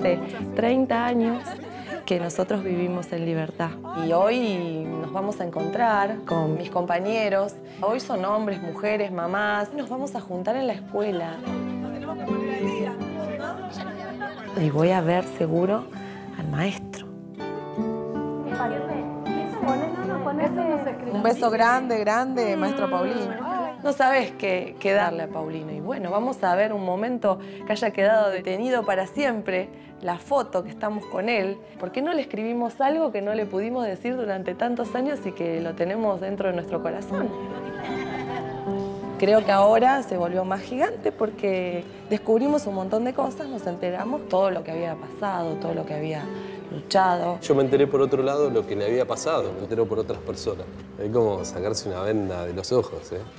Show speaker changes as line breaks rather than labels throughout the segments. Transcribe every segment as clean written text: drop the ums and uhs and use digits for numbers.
hace 30 años que nosotros vivimos en libertad. Y hoy nos vamos a encontrar con mis compañeros. Hoy son hombres, mujeres, mamás. Nos vamos a juntar en la escuela. Y voy a ver seguro al maestro. Un beso grande, grande, maestro Paulino. No sabes qué darle a Paulino. Y bueno, vamos a ver un momento que haya quedado detenido para siempre, la foto que estamos con él. ¿Por qué no le escribimos algo que no le pudimos decir durante tantos años y que lo tenemos dentro de nuestro corazón? Creo que ahora se volvió más gigante porque descubrimos un montón de cosas, nos enteramos todo lo que había pasado, todo lo que había luchado.
Yo me enteré por otro lado lo que le había pasado, me enteré por otras personas. Es como sacarse una venda de los ojos, ¿eh?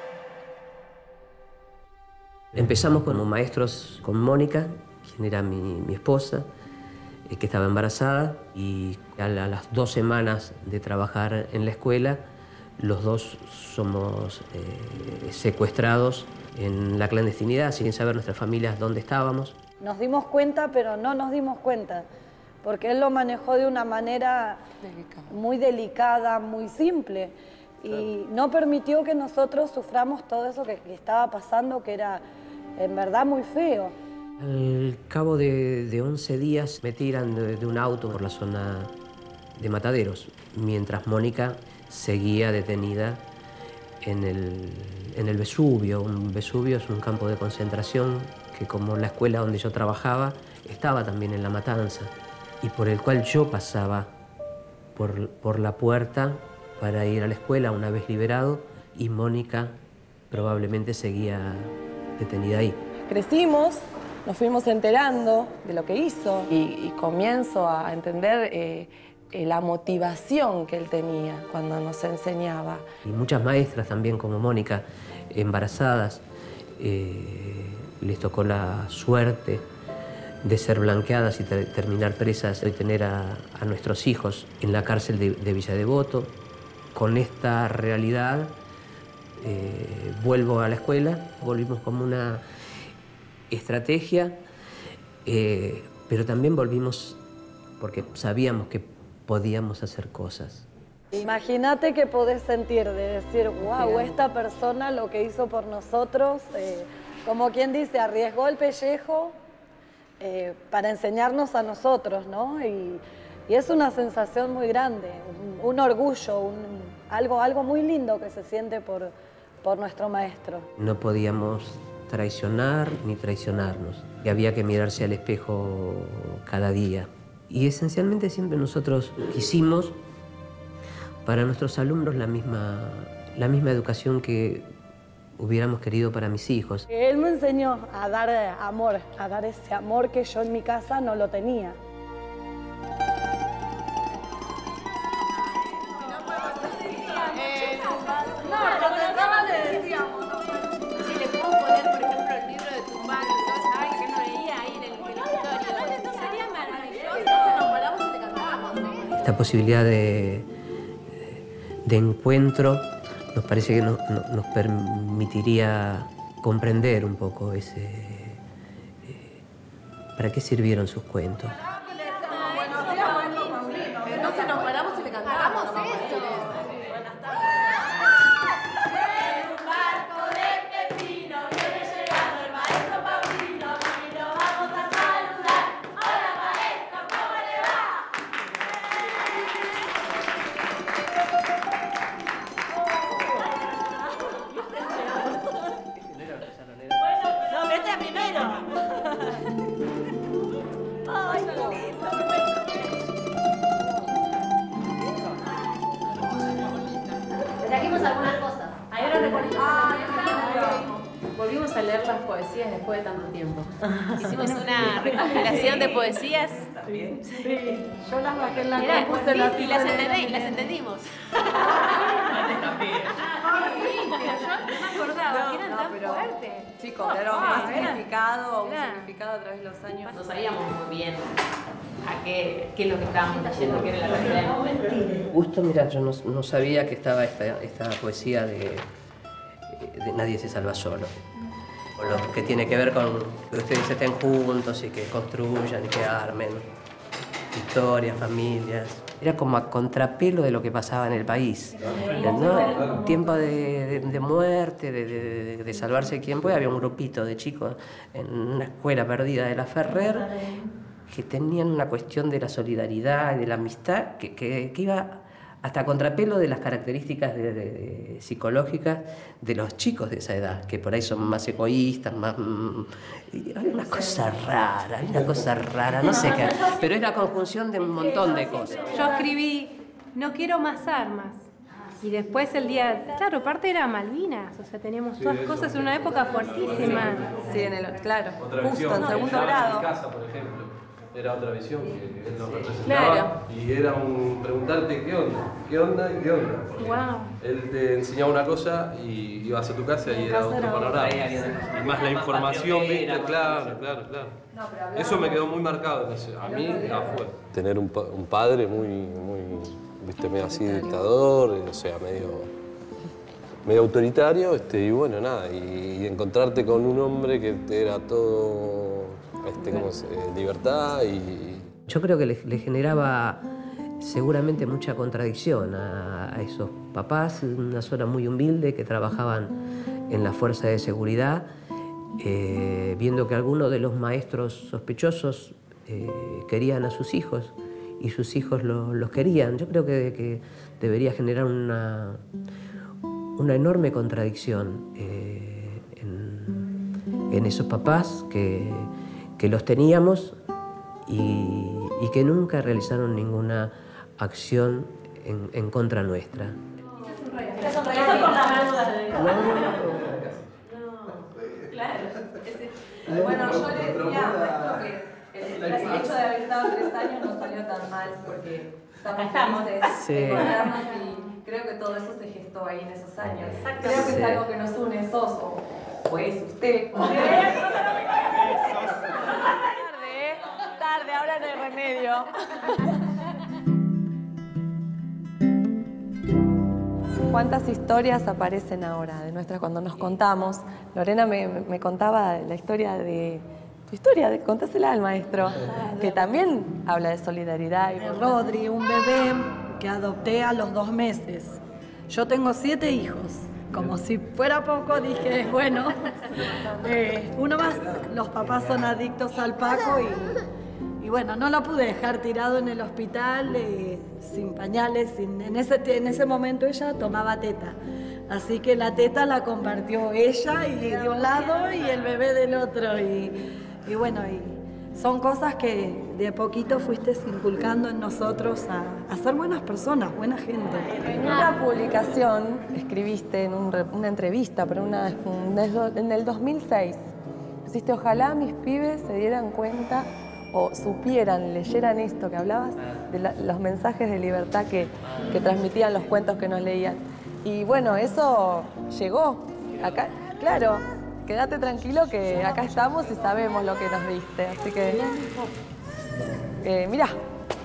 Empezamos como maestros con Mónica, quien era mi esposa, que estaba embarazada, y a las 2 semanas de trabajar en la escuela, los dos somos secuestrados en la clandestinidad, sin saber nuestras familias dónde estábamos.
Nos dimos cuenta, pero no nos dimos cuenta, porque él lo manejó de una manera muy delicada, muy simple, y no permitió que nosotros suframos todo eso que estaba pasando, que era en verdad muy feo.
Al cabo de 11 días me tiran de un auto por la zona de Mataderos, mientras Mónica seguía detenida en el Vesubio. Un Vesubio es un campo de concentración que, como la escuela donde yo trabajaba, estaba también en La Matanza, y por el cual yo pasaba por la puerta para ir a la escuela una vez liberado, y Mónica probablemente seguía detenida ahí.
Crecimos, nos fuimos enterando de lo que hizo y comienzo a entender la motivación que él tenía cuando nos enseñaba.
Y muchas maestras también, como Mónica, embarazadas, les tocó la suerte de ser blanqueadas y terminar presas y tener a nuestros hijos en la cárcel de Villa Devoto. Con esta realidad vuelvo a la escuela, volvimos como una estrategia, pero también volvimos porque sabíamos que podíamos hacer cosas.
Imagínate que podés sentir de decir, wow, esta persona lo que hizo por nosotros, como quien dice, arriesgó el pellejo para enseñarnos a nosotros, ¿no? Y es una sensación muy grande, un orgullo, algo muy lindo que se siente por nuestro maestro.
No podíamos traicionar ni traicionarnos, y había que mirarse al espejo cada día. Y esencialmente siempre nosotros quisimos para nuestros alumnos la misma educación que hubiéramos querido para mis hijos.
Él me enseñó a dar amor, a dar ese amor que yo en mi casa no lo tenía.
Esta posibilidad de encuentro nos parece que nos permitiría comprender un poco para qué sirvieron sus cuentos.
Entonces nos paramos y le cantamos eso.
Volvimos a leer las poesías después de tanto tiempo. Hicimos una recopilación de poesías.
Sí, yo las bajé en la
y las entendimos. Pero yo no me acordaba que eran tan fuertes.
Sí, cobraron más significado, un significado a través de los años.
No sabíamos muy bien a qué es lo que estábamos leyendo, qué era la realidad del momento.
Justo, mira, yo no sabía que estaba esta poesía de Nadie se salva solo. Con lo que tiene que ver con que ustedes estén juntos y que construyan y que armen historias, familias. Era como a contrapelo de lo que pasaba en el país, ¿no? Tiempo de muerte, de salvarse quien puede. Había un grupito de chicos en una escuela perdida de la Ferrer que tenían una cuestión de la solidaridad y de la amistad que iba hasta a contrapelo de las características psicológicas de los chicos de esa edad, que por ahí son más egoístas, más... Hay una cosa rara, no sé qué, pero es la conjunción de un montón de cosas.
Yo escribí, no quiero más armas. Y después el día, claro, parte era Malvinas, o sea, teníamos todas cosas en una época fuertísima.
Sí, claro, justo en segundo grado.
En casa, por ejemplo, era otra visión que él nos representaba. Claro. Y era un preguntarte qué onda.
Wow.
Él te enseñaba una cosa y ibas a tu casa y era otro panorama. Y más la información, ¿viste? Claro. Eso me quedó muy marcado, a mí fue. Tener un padre muy, viste, medio así dictador, o sea, medio autoritario, y bueno, nada, y encontrarte con un hombre que era todo, libertad y...
Yo creo que le generaba seguramente mucha contradicción a esos papás, una zona muy humilde que trabajaban en la fuerza de seguridad, viendo que algunos de los maestros sospechosos querían a sus hijos y sus hijos los querían. Yo creo que debería generar una enorme contradicción en esos papás que los teníamos y que nunca realizaron ninguna acción en contra nuestra.
Bueno, yo le decía a que el hecho de haber estado 3 años no salió tan mal porque estamos felices de encontrarnos y creo que todo eso se gestó ahí en esos años. Creo que es algo que nos une, sos o es usted. Tarde, ahora no hay remedio. ¿Cuántas historias aparecen ahora de nuestras cuando nos contamos? Lorena me contaba la historia de... Tu historia, contásela al maestro, que también habla de solidaridad.
Rodri, un bebé que adopté a los 2 meses. Yo tengo 7 hijos. Como si fuera poco, dije, bueno, uno más. Los papás son adictos al Paco y bueno, no lo pude dejar tirado en el hospital, sin pañales. En ese momento ella tomaba teta. Así que la teta la compartió ella y de un lado y el bebé del otro. Y bueno, son cosas que de a poquito fuiste inculcando en nosotros a ser buenas personas, buena gente.
En una publicación escribiste en una entrevista, pero en el 2006, pusiste, ojalá mis pibes se dieran cuenta o supieran, leyeran esto que hablabas, de los mensajes de libertad que transmitían los cuentos que nos leían. Y bueno, eso llegó. Acá, claro, quédate tranquilo que acá estamos y sabemos lo que nos diste. Así que, mirá.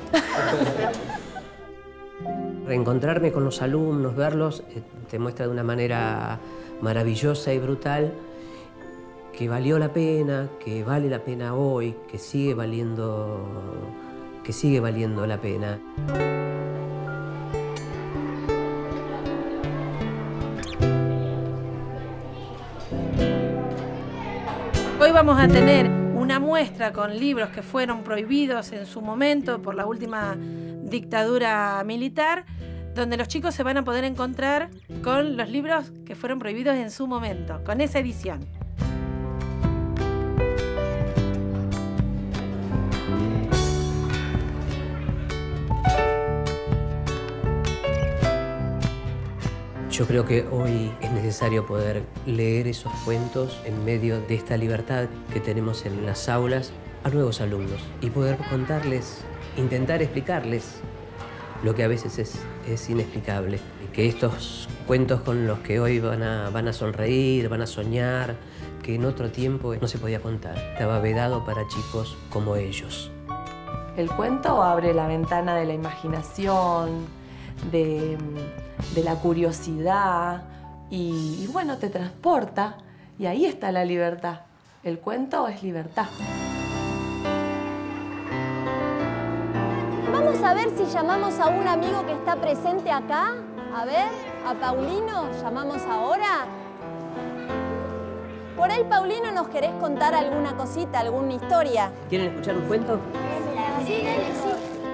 Reencontrarme con los alumnos, verlos, te muestra de una manera maravillosa y brutal que valió la pena, que vale la pena hoy, que sigue valiendo la pena.
Hoy vamos a tener una muestra con libros que fueron prohibidos en su momento por la última dictadura militar, donde los chicos se van a poder encontrar con los libros que fueron prohibidos en su momento, con esa edición.
Yo creo que hoy es necesario poder leer esos cuentos en medio de esta libertad que tenemos en las aulas a nuevos alumnos y poder contarles, intentar explicarles lo que a veces es inexplicable. Y que estos cuentos con los que hoy van a sonreír, van a soñar, que en otro tiempo no se podía contar. Estaba vedado para chicos como ellos.
El cuento abre la ventana de la imaginación, de la curiosidad y bueno, te transporta Y ahí está la libertad. El cuento es libertad.
Vamos a ver si llamamos a un amigo que está presente acá. A ver, a Paulino, ¿llamamos ahora? Por ahí, Paulino, ¿nos querés contar alguna cosita, alguna historia?
¿Quieren escuchar un cuento?
Sí, dale, sí.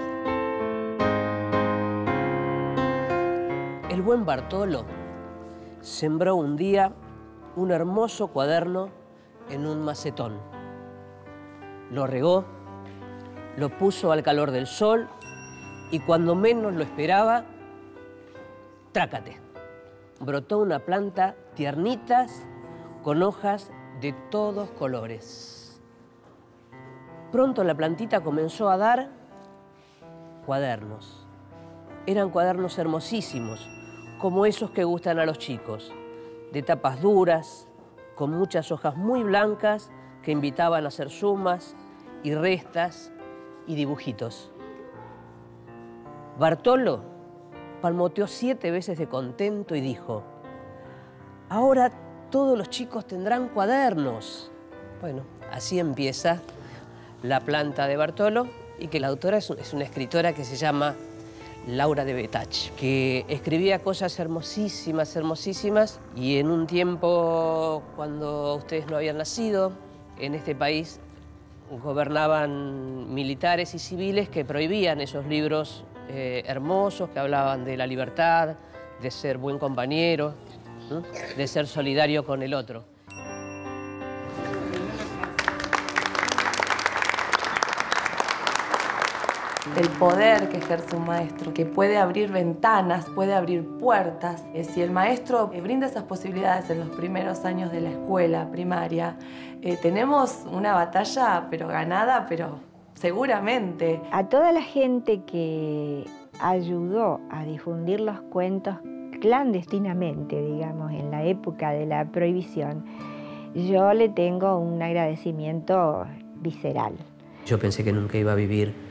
El buen Bartolo sembró un día un hermoso cuaderno en un macetón. Lo regó, lo puso al calor del sol y cuando menos lo esperaba, trácate. Brotó una planta tiernitas con hojas de todos colores. Pronto la plantita comenzó a dar cuadernos. Eran cuadernos hermosísimos, como esos que gustan a los chicos, de tapas duras, con muchas hojas muy blancas que invitaban a hacer sumas y restas y dibujitos. Bartolo palmoteó 7 veces de contento y dijo: ahora todos los chicos tendrán cuadernos. Bueno, así empieza La planta de Bartolo, y que la autora es una escritora que se llama Laura de Betach, que escribía cosas hermosísimas, hermosísimas, y en un tiempo cuando ustedes no habían nacido, en este país gobernaban militares y civiles que prohibían esos libros hermosos que hablaban de la libertad, de ser buen compañero, ¿no? De ser solidario con el otro.
El poder que ejerce un maestro, que puede abrir ventanas, puede abrir puertas. Si el maestro brinda esas posibilidades en los primeros años de la escuela primaria, tenemos una batalla pero ganada, pero seguramente.
A toda la gente que ayudó a difundir los cuentos clandestinamente, digamos, en la época de la prohibición, yo le tengo un agradecimiento visceral.
Yo pensé que nunca iba a vivir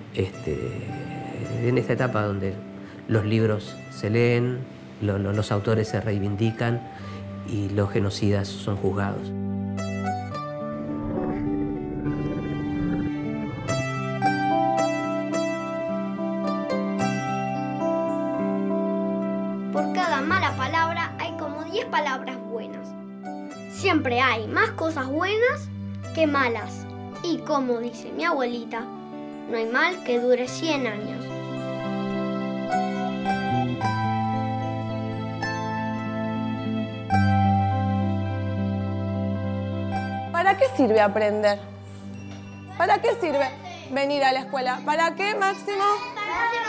en esta etapa donde los libros se leen, los autores se reivindican y los genocidas son juzgados.
Por cada mala palabra hay como 10 palabras buenas. Siempre hay más cosas buenas que malas. Y como dice mi abuelita, no hay mal que dure 100 años.
¿Para qué sirve aprender? ¿Para qué sirve venir a la escuela? ¿Para qué, Máximo?